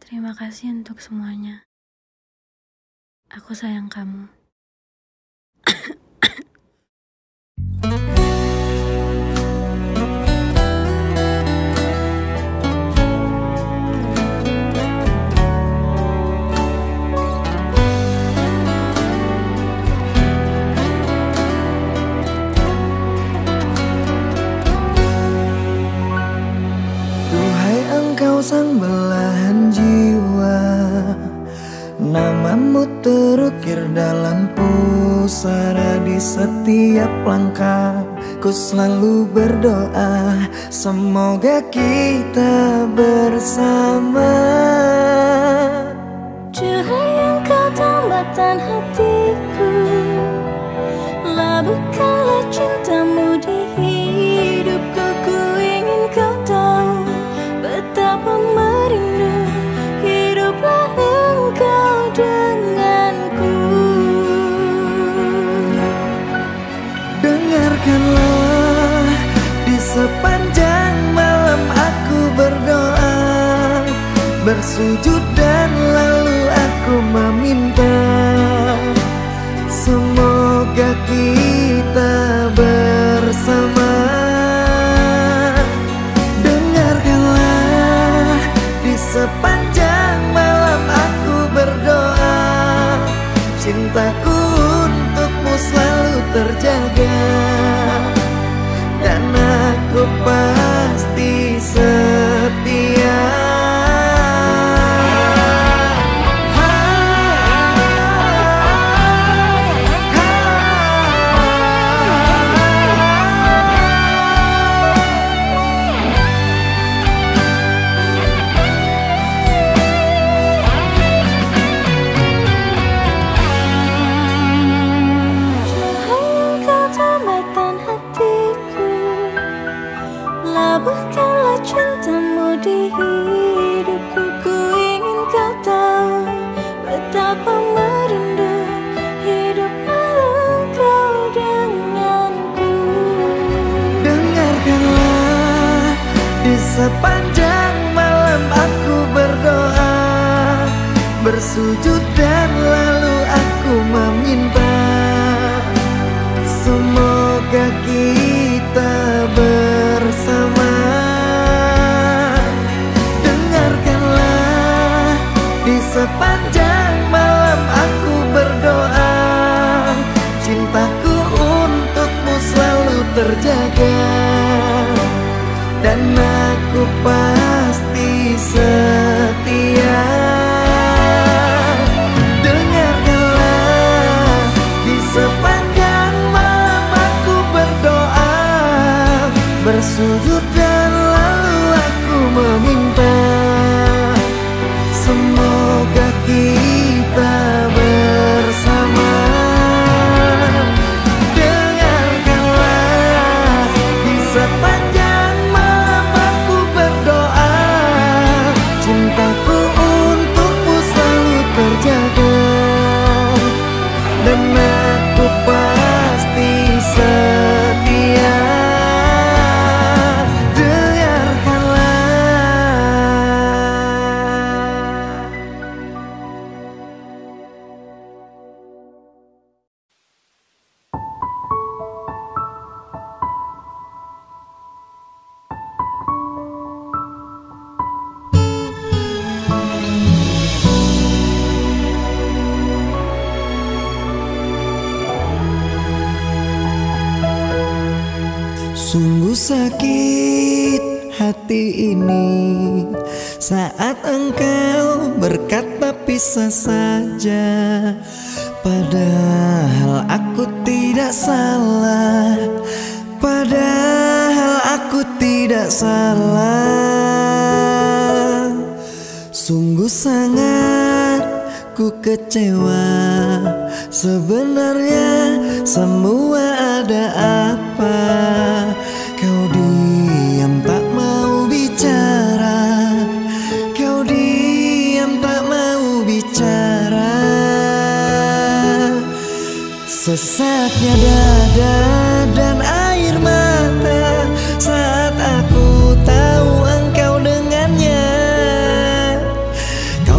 Terima kasih untuk semuanya. Aku sayang kamu. Duhai engkau sang belahan jiwa, namamu terukir dalam pusara. Di setiap langkah ku selalu berdoa, semoga kita bersama. Cahaya engkau tambatan hatiku, labuhkanlah cintamu di hidupku. Ku ingin kau tahu betapa merindu hiduplah engkau denganku. Dengarkanlah, di sepanjang malam aku berdoa, bersujud dan lalu aku meminta, semoga kita bersama. Dengarkanlah, di sepanjang malam aku berdoa, cintaku untukmu selalu terjaga, dan aku pasti setia. Labuhkanlah cintamu di hidupku. Ku ingin kau tahu betapa merindu hiduplah engkau denganku. Dengarkanlah, di sepanjang malam aku berdoa, bersujud dan lalu aku meminta, semoga kita bersama. Dengarkanlah, di sepanjang malam aku berdoa, cintaku untukmu selalu terjaga, dan aku pasti setia. Dengarkanlah, di sepanjang malam aku berdoa, bersujud dan lalu aku meminta, semoga kita bersama. Dengarkanlah, di sepanjang malam aku berdoa, cintaku untukmu selalu terjaga, dan aku pasti setia. Sungguh sakit hati ini saat engkau berkata pisah saja, padahal aku tidak salah, padahal aku tidak salah. Sungguh sangat ku kecewa, sebenarnya semua ada apa? Kau diam tak mau bicara, kau diam tak mau bicara. Sesaknya dada dan air mata saat aku tahu engkau dengannya.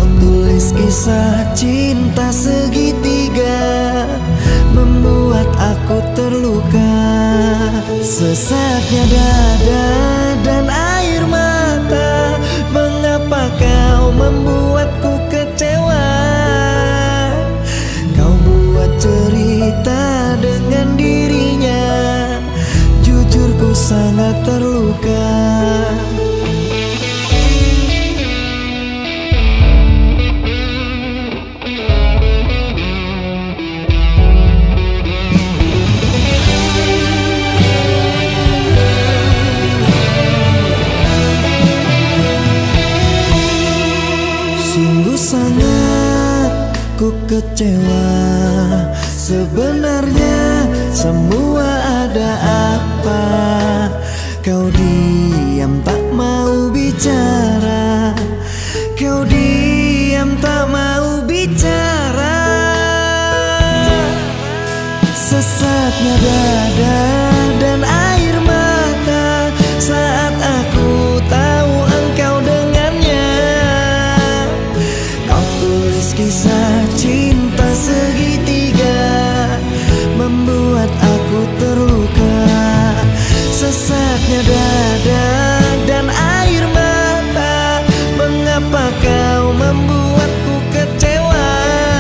kisah cinta segitiga membuat aku terluka. Sesaknya dada dan air mata, mengapa kau membuatku kecewa? Kau buat cerita dengan dirinya, jujur ku sangat terluka. Sungguh sangat ku kecewa. Sebenarnya semua ada apa? Kau diam tak mau bicara, kau diam tak mau bicara. Sesaknya dada dan air mata saat aku tahu engkau dengannya. Kau tulis kisah cinta segitiga membuat aku terluka. Sesaknya dada dan air mata, mengapa kau membuatku kecewa?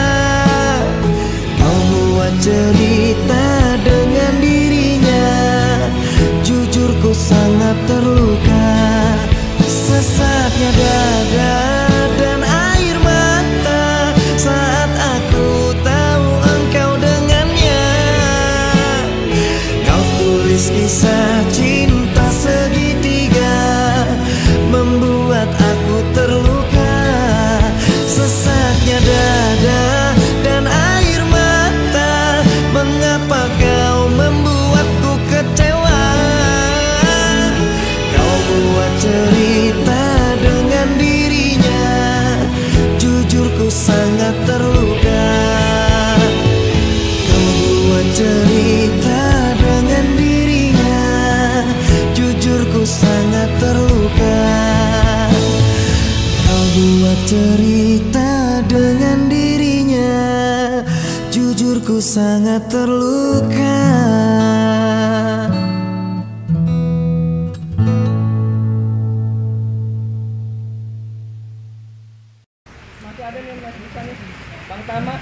Kau buat cerita dengan dirinya, jujur ku sangat terluka. Sesaknya dada dan air mata saat aku tahu engkau dengannya. Kau tulis kisah cinta segitiga membuat aku terluka. Sesaknya dada dan air mata, mengapa kau membuatku kecewa? Kau buat cerita dengan dirinya, jujur ku sangat terluka. Kau buat cerita dengan dirinya, jujur ku sangat terluka. Kau buat cerita dengan dirinya, jujur ku sangat terluka. Masih ada nih Mas Bisa nih, Bang Tama.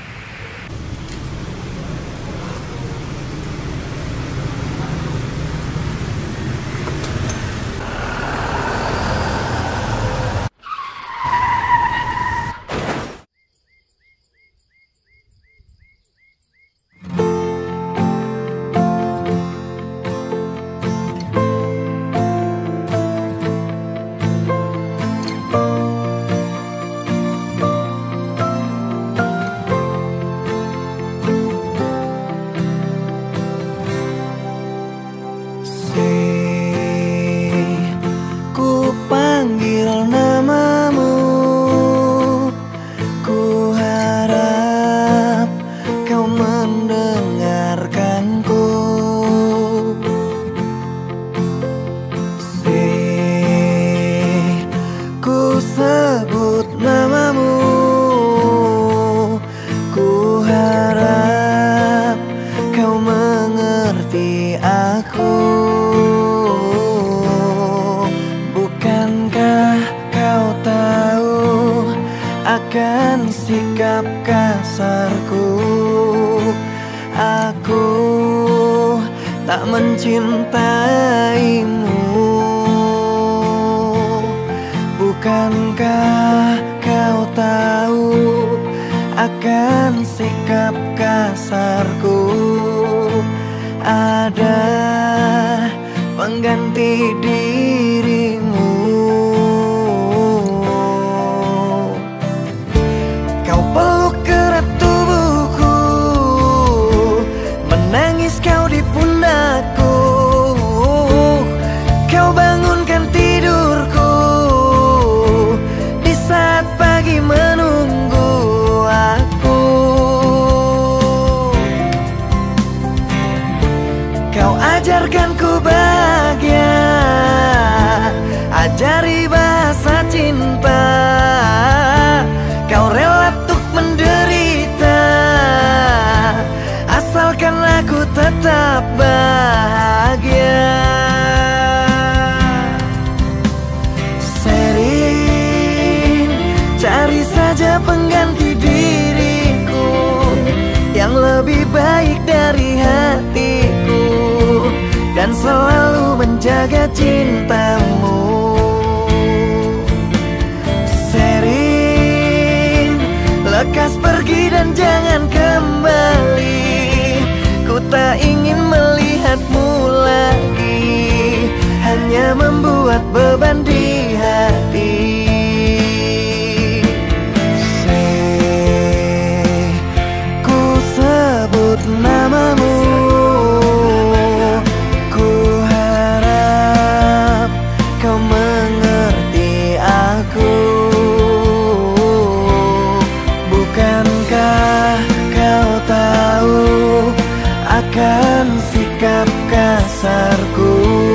Ku panggil namamu, ku harap kau mendengarkanku. Ku sebut namamu, ku harap kau mengerti aku. Bukankah kau tahu akan sikap kasarku? Aku tak mencintaimu. Bukankah kau tahu akan sikap kasarku? Ada pengganti dirimu. Kau peluk erat tubuhku, menangis kau di pundakku. Kau bangunkan tidurku di saat pagi menunggu aku. Kau ajarkan ku bahagia, ajari bahasa cinta. Kau rela untuk Cari saja pengganti diriku yang lebih baik dari hatiku, dan selalu menjaga cintamu. Sering lekas pergi dan jangan kembali. Ku tak ingin melihatmu lagi, hanya membuat beban di hati. Namamu, ku harap kau mengerti aku. Bukankah kau tahu akan sikap kasarku?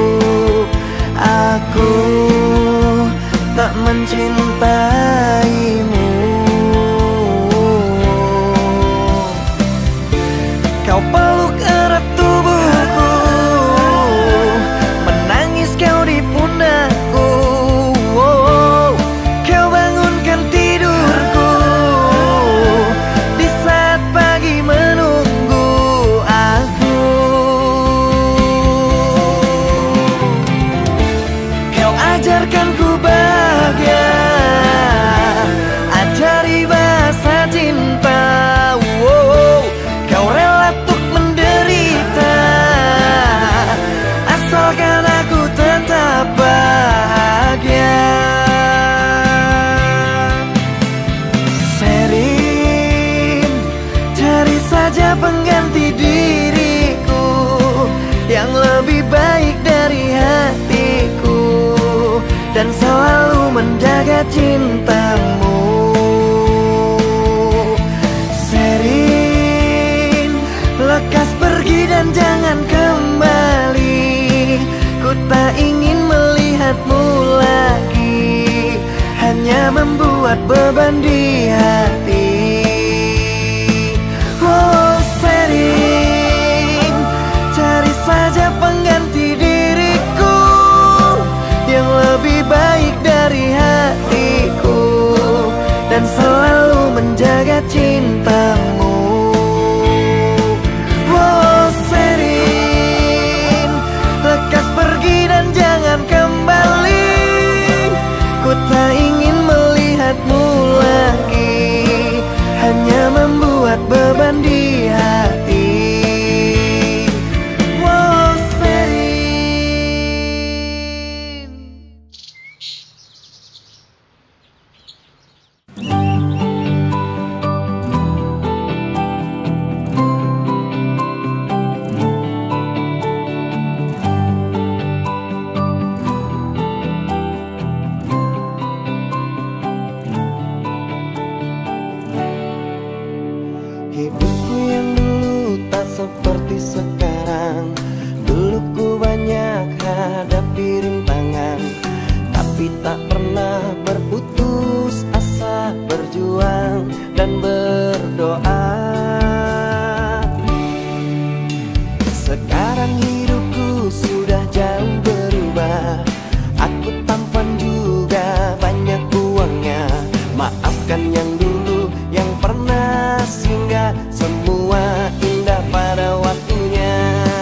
Aku tak mencintaimu. Kau peluk erat tubuhku, menangis kau di pundakku. Kau bangunkan tidurku di saat pagi menunggu aku. Kau ajarkan ku bahagia, ajari bahasa cinta. Kau rela untuk menderita, asalkan aku tetap bahagia. Sering cari saja pengganti diriku yang lebih baik dari hatiku, dan selalu menjaga cintamu. Lekas pergi dan jangan kembali. Ku tak ingin melihatmu lagi, hanya membuat beban di hati. Oh, sering cari saja pengganti diriku yang lebih baik dari hatiku, dan selalu menjaga cintamu. Lekas pergi dan jangan kembali. Ku tak ingin melihatmu lagi, hanya membuat beban di hati. Wow, sering. Hidupku yang dulu tak seperti sekarang. Dulu ku banyak hadapi rintangan, tapi tak pernah berputus asa, berjuang dan berdoa. Sekarang hidupku sudah jauh berubah. Aku tampan juga banyak uangnya. Maafkan yang dulu yang pernah singgah, semua indah pada waktunya.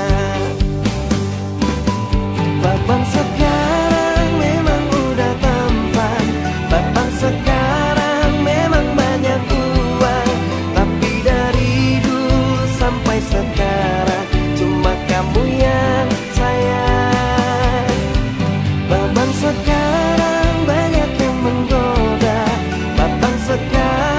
Babang sekarang memang udah tampan, babang sekarang memang banyak uang, tapi dari dulu sampai sekarang cuma kamu yang sayang. Babang sekarang banyak yang menggoda, babang sekarang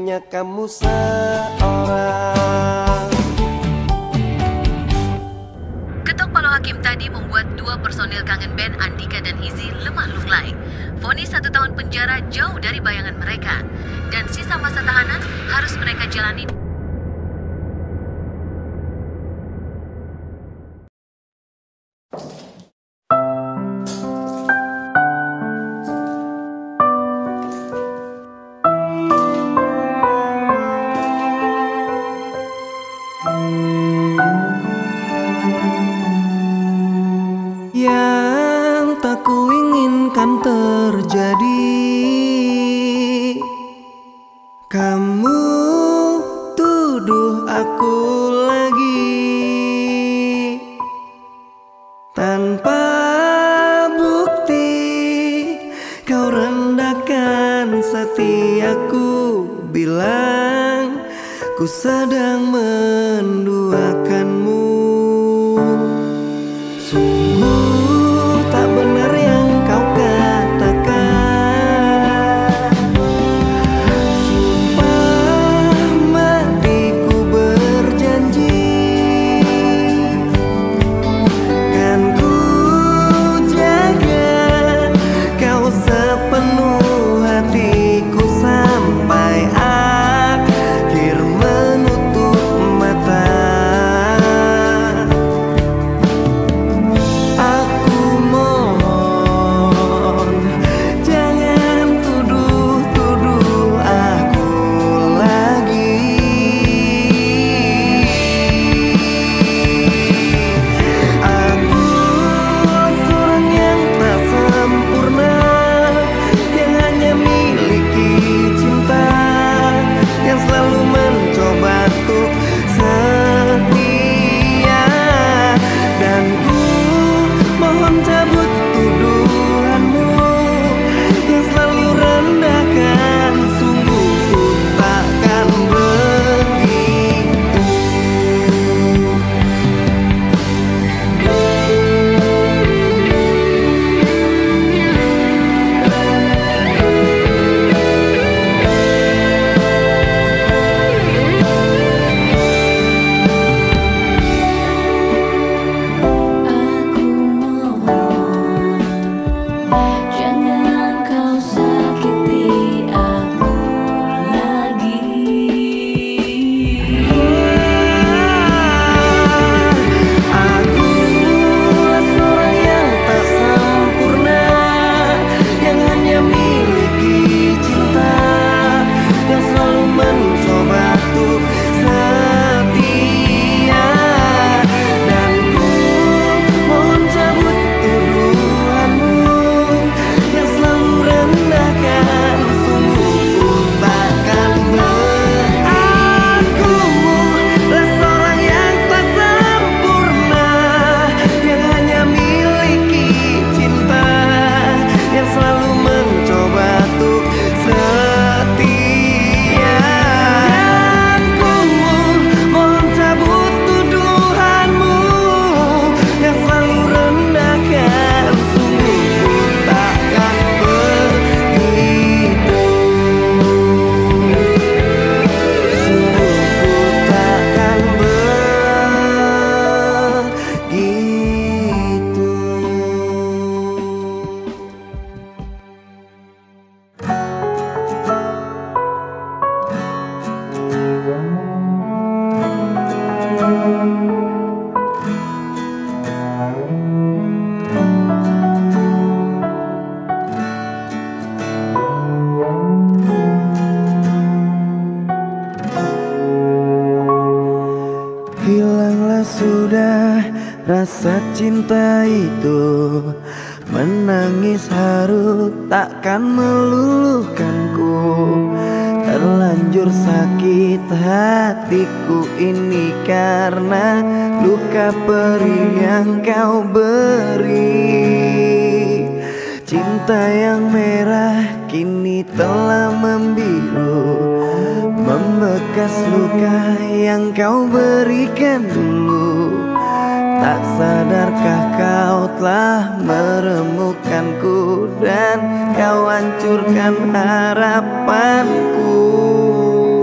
hanya kamu seorang. Ketok palu hakim tadi membuat dua personil kangen band Andika dan Izzy lemah lunglai. Vonis 1 tahun penjara jauh dari bayangan mereka. Dan sisa masa tahanan harus mereka jalani. Yang tak kuinginkan terjadi, kamu tuduh aku lagi tanpa bukti. Kau rendahkan setiaku, bilang ku sedang menduakanmu. Sungguh tak benar yang kau katakan. Sumpah matiku berjanji, kan ku jaga kau sepenuh hatiku sampai akhir menutup mata. Hilanglah sudah rasa cinta itu, menangis haru takkan meluluhkanku. Terlanjur sakit hatiku ini karena luka perih yang kau beri. Cinta yang merah kini telah membiru, membekas luka yang kau berikan dulu. Tak sadarkah kau telah meremukkanku dan kau hancurkan harapanku.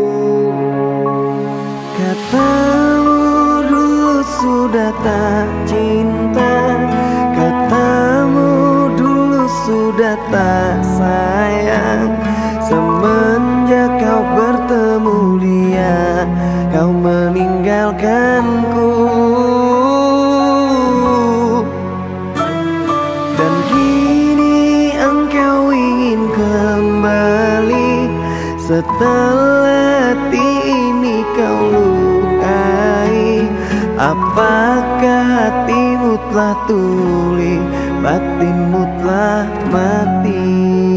tak cinta. Katamu dulu sudah tak sayang. Semenjak kau bertemu dia, kau meninggalkanku. Dan kini engkau ingin kembali. Setelah hati ini kau lukai, apakah hatimu telah tuli, batinmu telah mati?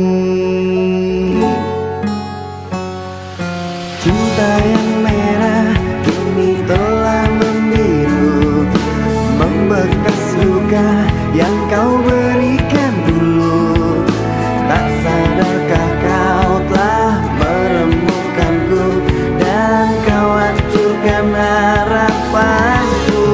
Cinta yang merah kini telah membiru, membekas luka yang kau berikan dulu. Tak sadarkah kau telah meremukkanku, dan kau hancurkan harapanku.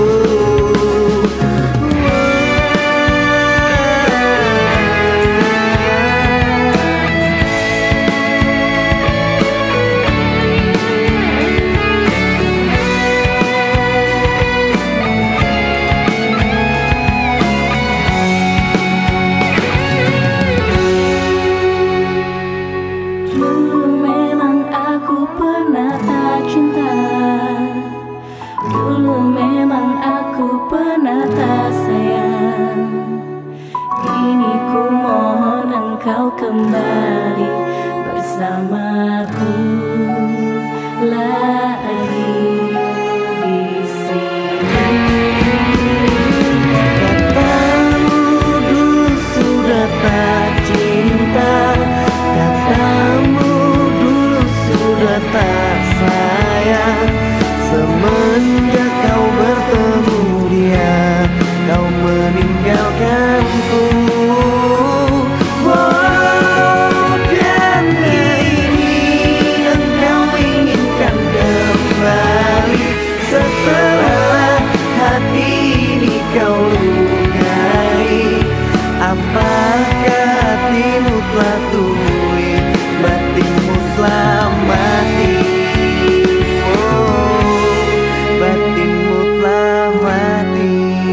Kembali bersamaku lagi di sini. Katamu dulu sudah tak cinta. Katamu dulu sudah tak sayang. Semenjak kau bertemu dia, kau meninggalkanku. Apakah hatimu telah tuli, batinmu telah mati? Oh, batinmu telah mati.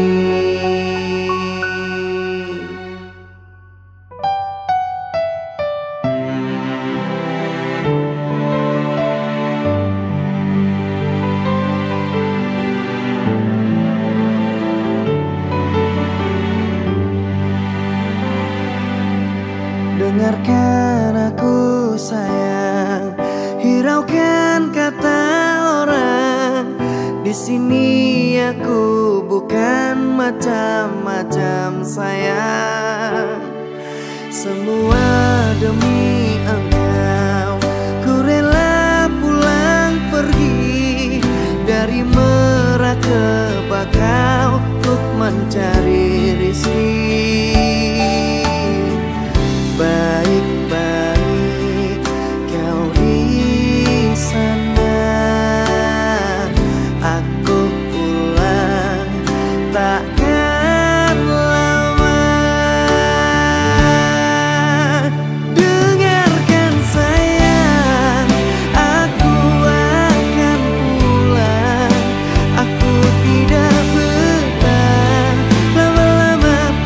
Dengarkan aku sayang, hiraukan kata orang. Di sini aku bukan macam-macam sayang. Semua demi engkau, ku rela pulang pergi dari Merak ke Bakau untuk mencari rizki. Baik-baik kau di sana, aku pulang takkan lama. Dengarkan sayang, aku akan pulang. Aku tidak betah lama-lama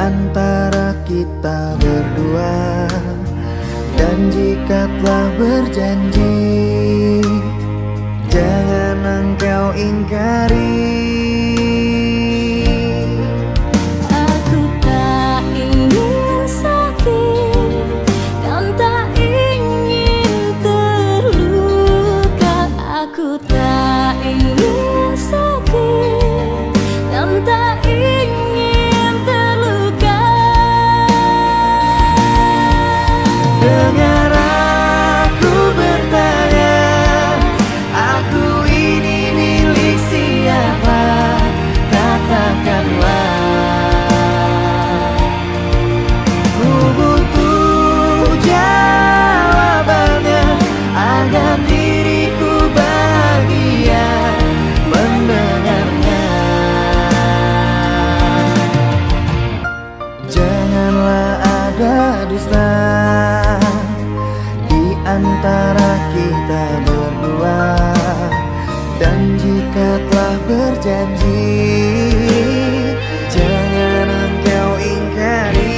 antara kita berdua. Dan jika telah berjanji, jangan engkau ingkari. Aku tak ingin sakit dan tak ingin terluka. Aku tak ingin sakit dan tak ingin terluka. Dengar aku bertanya, aku ini milik siapa? Katakanlah. Ku butuh jawabannya agar diriku bahagia mendengarnya. Janganlah ada dusta di antara kita berdua. Dan jika telah berjanji, jangan engkau ingkari.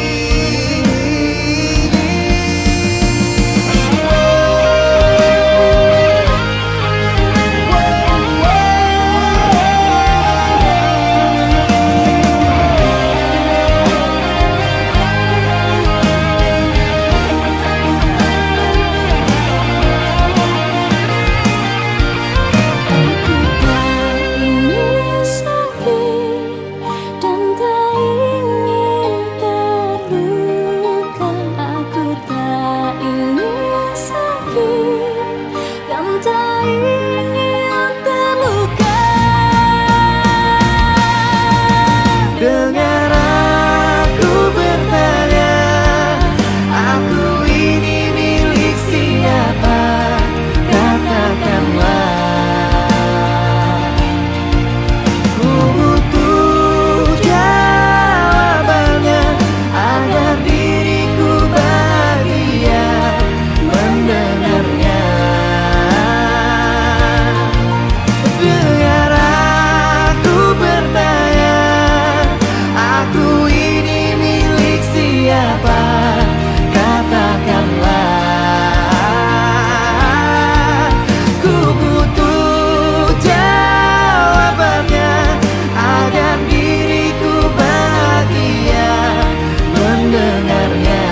Aku tak ingin sakit dan tak ingin terluka. Aku tak ingin sakit dan tak ingin terluka. Dengar aku bertanya, aku ini milik siapa? Katakanlah. Ku butuh jawabannya agar diriku bahagia mendengarnya. Dengar aku bertanya, aku ini milik siapa? Katakanlah. Ku butuh jawabannya agar diriku bahagia mendengarnya.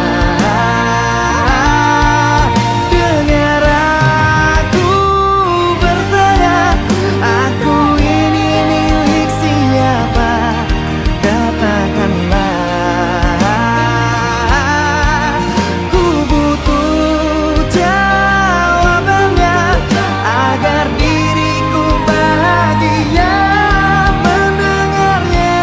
Dengar aku bertanya, aku ini milik siapa? Katakanlah. Ku butuh jawabannya agar diriku bahagia mendengarnya.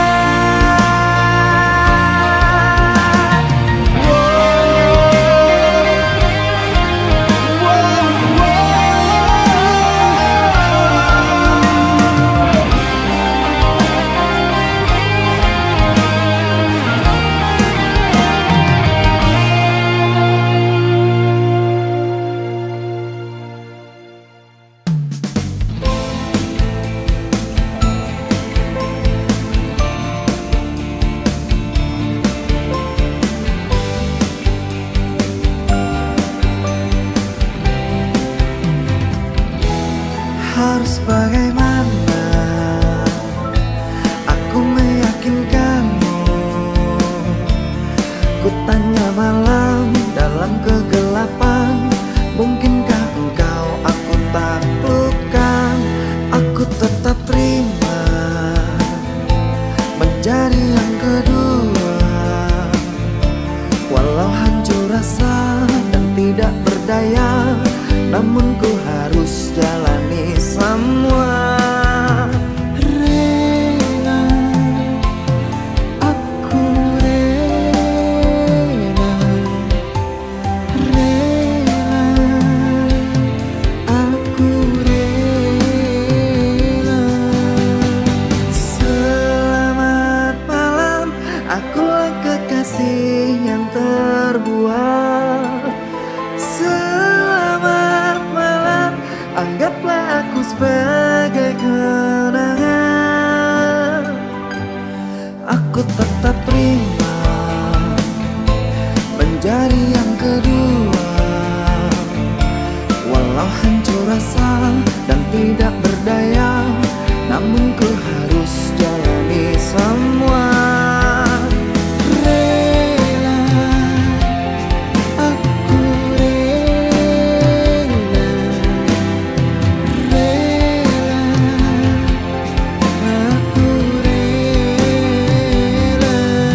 Harus bagaimana aku meyakinkanmu? Ku tanya malam dalam kegelapan, mungkinkah engkau aku taklukkan? Aku tetap terima menjadi yang kedua, walau hancur rasa dan tidak berdaya, namun ku harus jalani semua. Rela, aku rela, rela, aku rela. Selamat malam, akulah kekasih yang terbuang. Selamat malam, anggaplah aku sebagai kenangan. Aku tetap terima tidak berdaya, namun ku harus jalani semua. Rela, aku rela, rela, aku rela.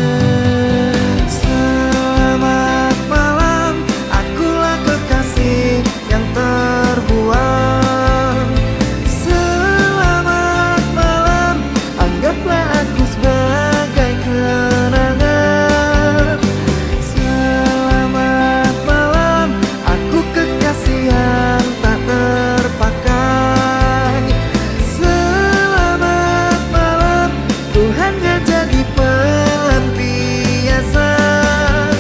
Selamat malam, akulah kekasih yang terbuang. Selamat malam, anggaplah aku sebagai kenangan. Selamat malam, aku kekasih yang tak terpakai. Selamat malam, ku hanya jadi pelampiasan.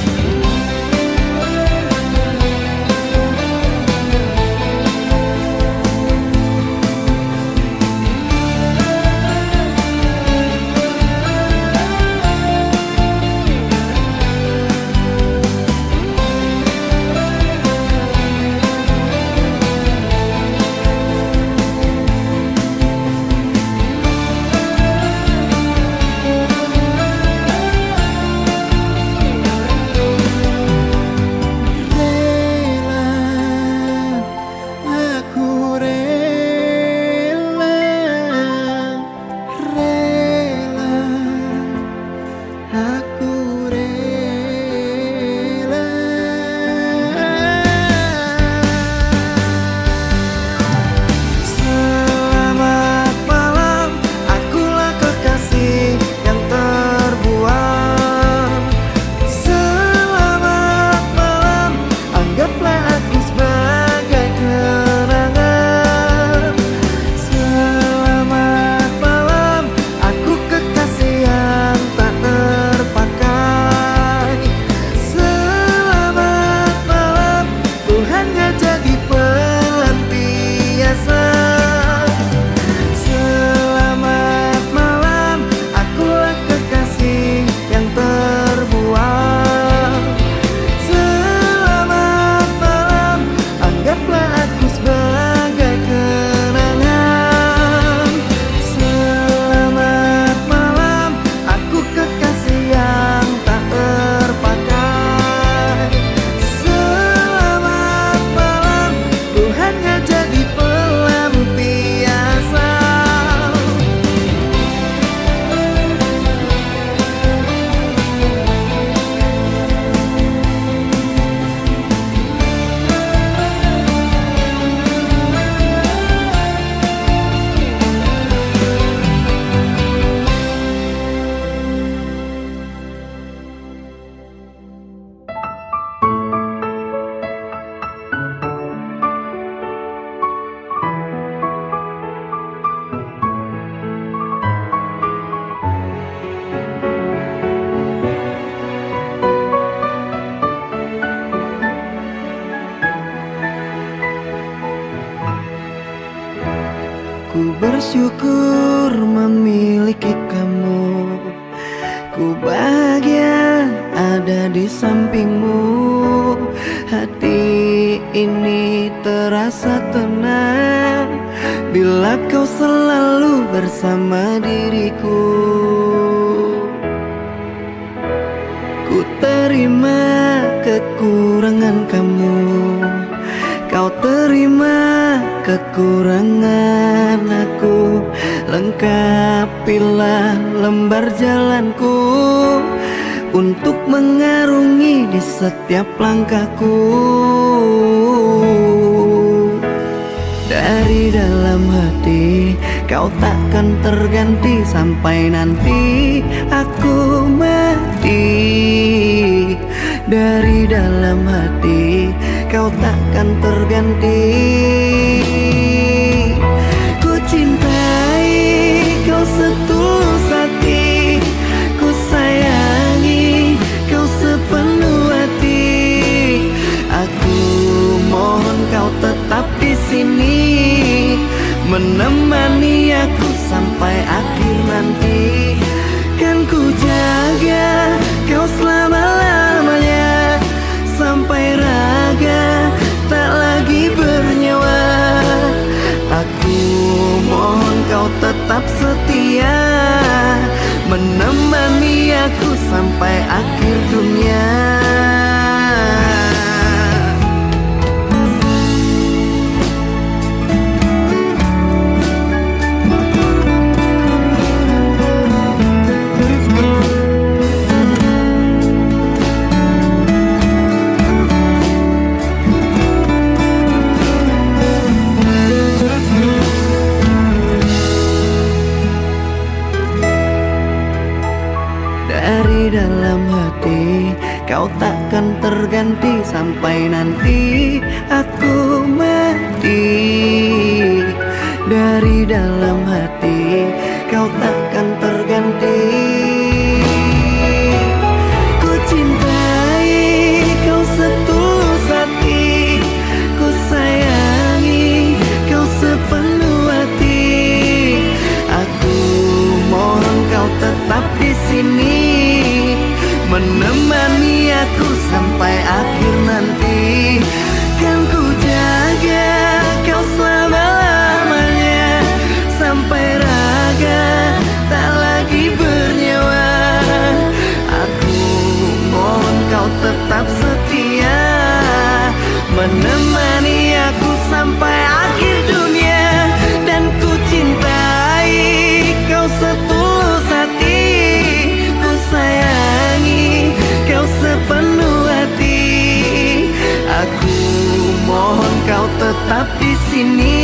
Aku rela, rela, aku rela. Selamat malam, akulah kekasih yang terbuang. Selamat malam, anggaplah aku sebagai kenangan. Selamat malam, aku kekasih yang tak terpakai. Selamat malam, ku hanya jadi pelampiasan. Selamat malam, akulah kekasih yang terbuang. Selamat malam, anggaplah aku sebagai kenangan. Selamat malam, aku kekasih yang tak terpakai. Selamat malam, ku hanya jadi pelampiasan. Ku bersyukur memiliki kamu. Ku bahagia ada di sampingmu. Hati ini terasa tenang bila kau selalu bersama diriku. Ku terima kekurangan kamu, kau terima kekurangan aku. Lengkapilah lembar jalanku untuk mengarungi di setiap langkahku. Dari dalam hati kau takkan terganti sampai nanti aku mati. Dari dalam hati kau takkan terganti. Ku cintai kau setulus hati, ku sayangi kau sepenuh hati. Aku mohon kau tetap di sini, menemani aku sampai akhir nanti. Kan ku jaga kau selama-lamanya, sampai raga tak lagi bernyawa. Aku tetap setia, menemani aku sampai akhir dunia. Dari dalam hati kau takkan terganti sampai nanti aku mati. Dari dalam hati kau takkan terganti. Ku cintai kau setulus hati, ku sayangi kau sepenuh hati. Aku mohon kau tetap di sini, menemani aku sampai akhir nanti. Kan ku jaga kau selama-lamanya, sampai raga tak lagi bernyawa. Aku mohon kau tetap setia, menemani aku sampai akhir dunia. Dan ku cintai kau setulus hati, ku sayangi kau sepenuh hati. Aku mohon kau tetap di sini,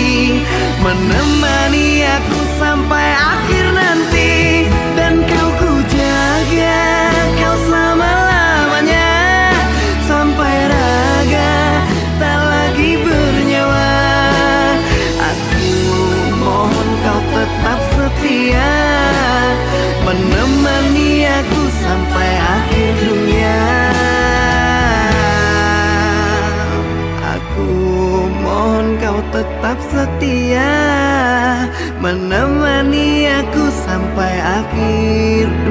menemani aku sampai akhir nanti. Dan kau ku jaga kau selama-lamanya, sampai raga tak lagi bernyawa. Aku mohon kau tetap setia, menemani aku sampai akhir dunia. Aku mohon kau tetap setia, menemani aku sampai akhir